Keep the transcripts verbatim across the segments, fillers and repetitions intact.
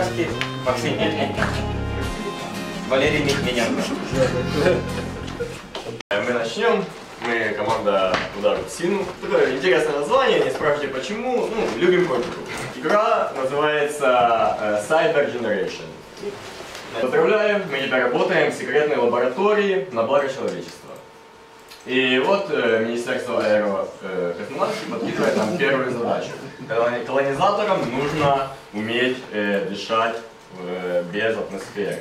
Ромашки, Максим Мельник, Валерий Мельнянко. Мы начнем. Мы команда Удар в Сину. Такое интересное название, не спрашивайте почему. Ну, любим котику. Игра называется э, Cyber Generation. Поздравляю, мы теперь работаем в секретной лаборатории на благо человечества. И вот э, Министерство аэрокосмонавтики э, подкидывает нам первую задачу. Колонизаторам нужно уметь э, дышать э, без атмосферы.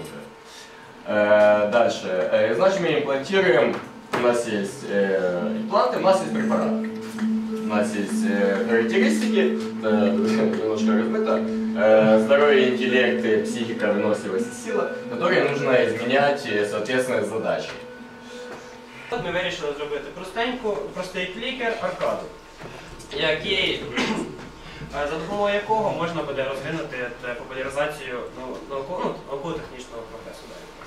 Э, дальше. Э, значит, мы имплантируем, у нас есть э, импланты, у нас есть препарат. У нас есть э, характеристики, э, немножко размыто, э, здоровье, интеллект, психика, выносливость и сила, которые нужно изменять соответственно задачі. Ми вирішили зробити простеньку, простий клікер аркаду, який, за допомогою якого можна буде розвинути популяризацію науково-технічного прогресу.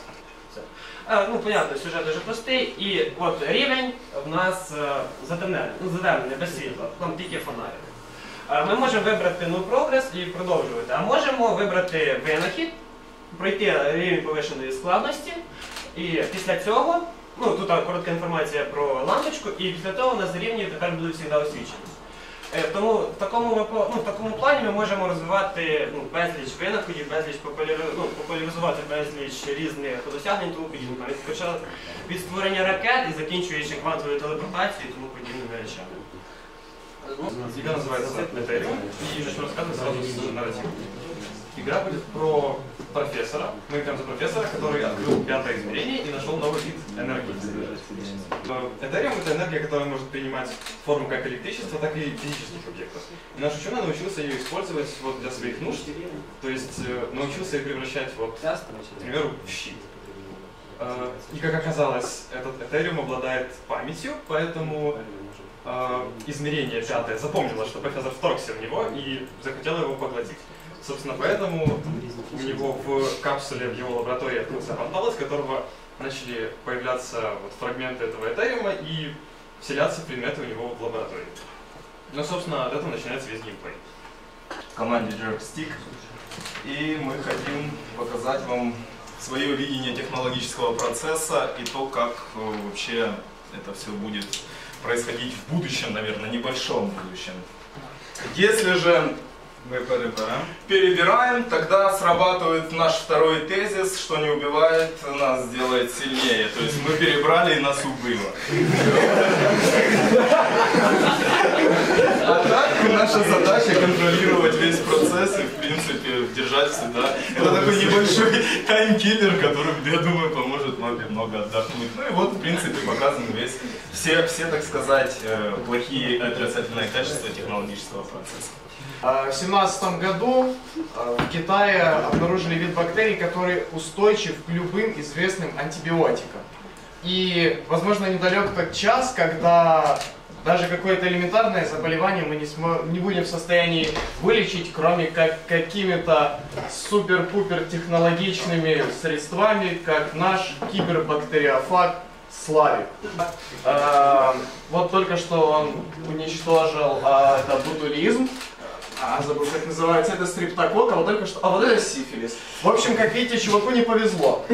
Ну, понятно, сюжет дуже простий, і от рівень в нас затемнений, ну, задемнений, без світла, там тільки фонарик. Ми можемо вибрати ну, прогрес і продовжувати, а можемо вибрати винахід, пройти рівень повищеної складності, і після цього, ну, тут коротка інформація про лампочку, і після того на рівні тепер будуть завжди освічені. Тому в такому, ну, в такому плані ми можемо розвивати ну, безліч винаходів, безліч популяризувати, ну, популяризувати безліч різних досягнень тому подібне. Від, від створення ракет і закінчуючи квантовою телепортацією і тому подібними речами. Игра называется Ethereum, и начну рассказывать сразу с нарратива. Игра будет про профессора. Мы играем за профессора, который открыл пятое измерение и нашел новый вид энергии. Ethereum — это энергия, которая может принимать форму как электричества, так и физических объектов. И наш ученый научился ее использовать вот для своих нужд, то есть научился ее превращать, вот, к примеру, в щит. И как оказалось, этот Ethereum обладает памятью, поэтому измерение пятое запомнило, что профессор вторгся в него и захотел его поглотить. Собственно, поэтому у него в капсуле в его лаборатории открылся портал, из которого начали появляться вот фрагменты этого Этериума и вселяться предметы у него в лаборатории. Ну, собственно, от этого начинается весь геймплей. В команде Jerkstick, и мы хотим показать вам свое видение технологического процесса и то, как вообще это все будет происходить в будущем, наверное, небольшом будущем. Если же мы перебираем. перебираем, тогда срабатывает наш второй тезис, что не убивает нас, делает сильнее. То есть мы перебрали и нас убыло. А так наша задача контролировать весь процесс и в принципе держать всегда. Это такой небольшой таймкиллер, который, я думаю, поможет много отдохнуть. Ну и вот в принципе показан весь, все, все так сказать, плохие отрицательные качества технологического процесса. В две тысячи семнадцатом году в Китае обнаружили вид бактерий, который устойчив к любым известным антибиотикам. И, возможно, недалек тот час, когда даже какое-то элементарное заболевание мы не, смо не будем в состоянии вылечить, кроме как какими-то супер-пупер технологичными средствами, как наш кибербактериофаг Славик. А, вот только что он уничтожил а, это ботулизм. А, забыл, как называется, это стриптокок, а вот только что, а вот это сифилис. В общем, как видите, чуваку не повезло.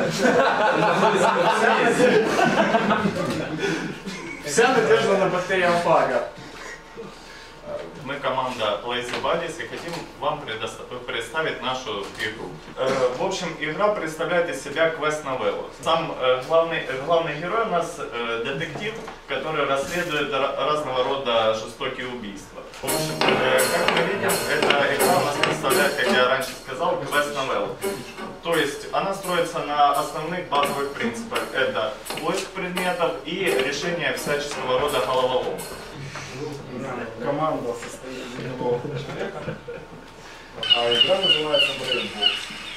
Вся надежда на бактериофага. Мы команда Lazy Buddies и хотим вам представить нашу игру. В общем, игра представляет из себя квест-новеллу. Сам главный, главный герой у нас детектив, который расследует разного рода жестокие убийства. В общем, как мы видим, эта игра у нас представляет, как я раньше сказал, квест-новеллу. То есть она строится на основных базовых принципах. Это поиск предметов и решение всяческого рода головоломок. Команда состоит из одного человека, а игра называется Brainbox.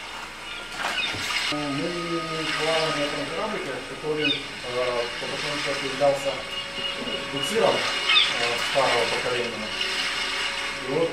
Мы плаваем на этом кораблике, который по большому счету являлся буксиром старого поколения. И вот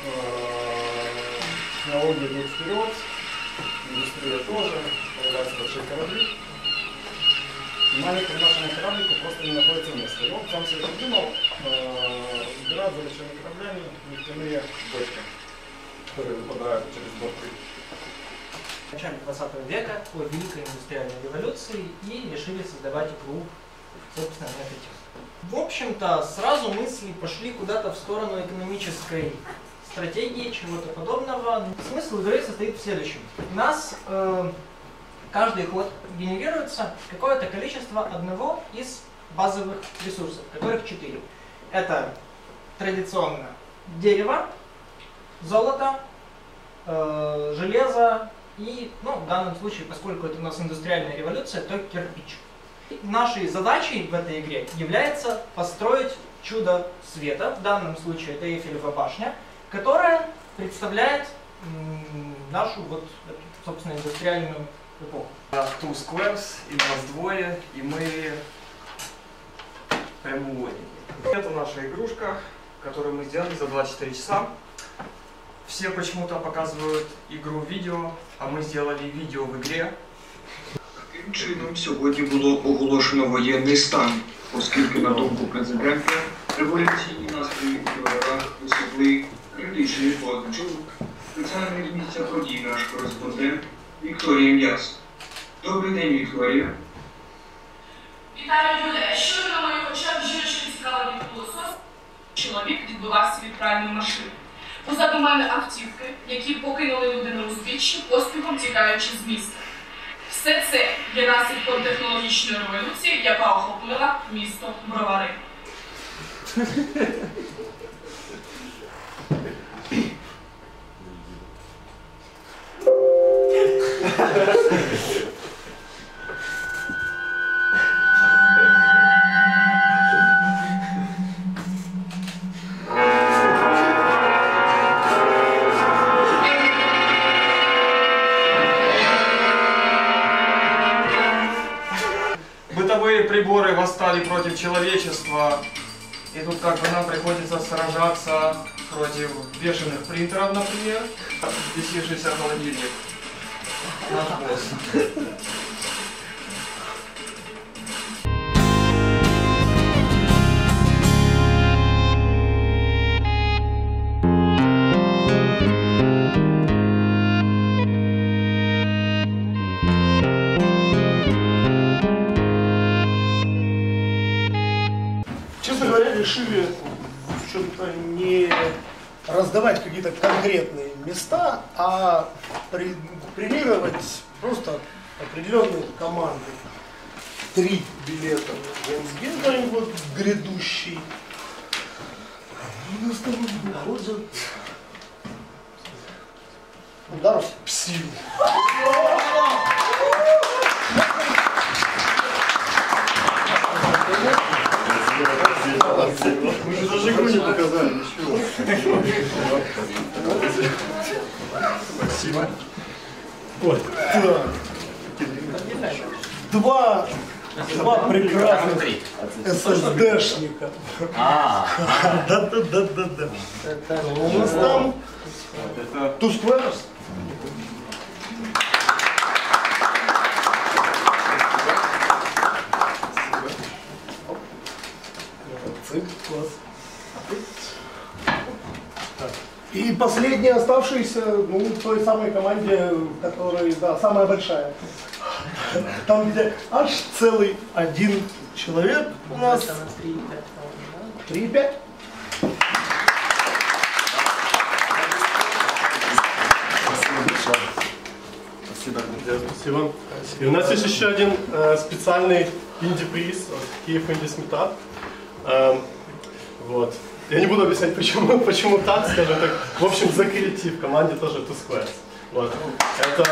технология идет вперед, индустрия тоже, появляются большие корабли. И маленькому нашему кораблику просто не находится места. И он сам себе придумал, э, разбирать за большими кораблями нефтяные бочки. которые выпадают через борты. В начале двадцатого века по Великой индустриальной революции и решили создавать игру, собственно, на эту тему. В общем-то, сразу мысли пошли куда-то в сторону экономической стратегии, чего-то подобного. Смысл игры состоит в следующем. У нас э, каждый ход генерируется какое-то количество одного из базовых ресурсов, которых четыре. Это традиционно дерево, золото, э, железо и, ну, в данном случае, поскольку это у нас индустриальная революция, то кирпич. Нашей задачей в этой игре является построить чудо света, в данном случае это Эйфелева башня, которая представляет м, нашу, вот, собственно, индустриальную эпоху. Two squares, и нас двое, и мы прямоугольники. Это наша игрушка, которую мы сделали за двадцать четыре часа. Все почему-то показывают игру в видео, а ми зробили відео в ігрі. Таким чином, сьогодні було оголошено воєнний стан, оскільки, на думку президента, революційні настрої в ворогах досягли критичної позначки. Спеціальний з місця подій наш кореспондент Вікторія М'яс. Добрий день, Вікторія. Вітаю людей. Щойно на моїх очах жіночка цікава від пилосос. Чоловік відбивався від пральної машини. Позаду мене автівки, які покинули людину узбіччя, поспіхом тікаючи з міста. Все це є наслідком технологічної революції, яка охопила місто Бровари. Бытовые приборы восстали против человечества, и тут как бы нам приходится сражаться против бешеных принтеров, например, бесившийся холодильник. Наш босс. Честно говоря, решили в общем-то не раздавать какие-то конкретные места, а при, премировать просто определенные команды. Три билета в Генсгейм, вот грядущий. У нас там выходят удар в псил. Мы же даже игру не показали, ничего. Спасибо. Вот. Два, два прекрасных эс эс дэшника. Да-да-да-да-да. У нас там Two Squares. Класс. И последняя оставшаяся, ну, той самой команде, которая, да, самая большая. Там, где аж целый один человек у нас. три и пять. Спасибо. Спасибо. И у нас есть еще один э, специальный инди-приз от Киев Indies Meetup. Э, вот. Я не буду объяснять, почему, почему так, скажем так. В общем, за креатив в команде тоже Two Squares. Вот. Это...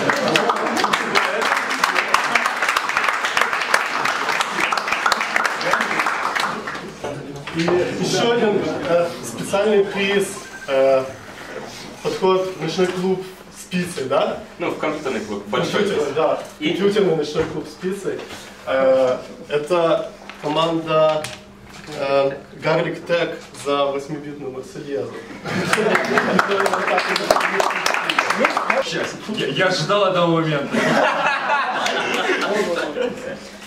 И еще один э, специальный приз, э, подход в ночной клуб с пиццей, да? Ну, в компьютерный клуб, большой. Компьютерный, да, компьютерный ночной клуб с пиццей. Э, это команда э, Garlic Tech за восьмибитную Марсельезу. Сейчас, я, я ждал этого момента.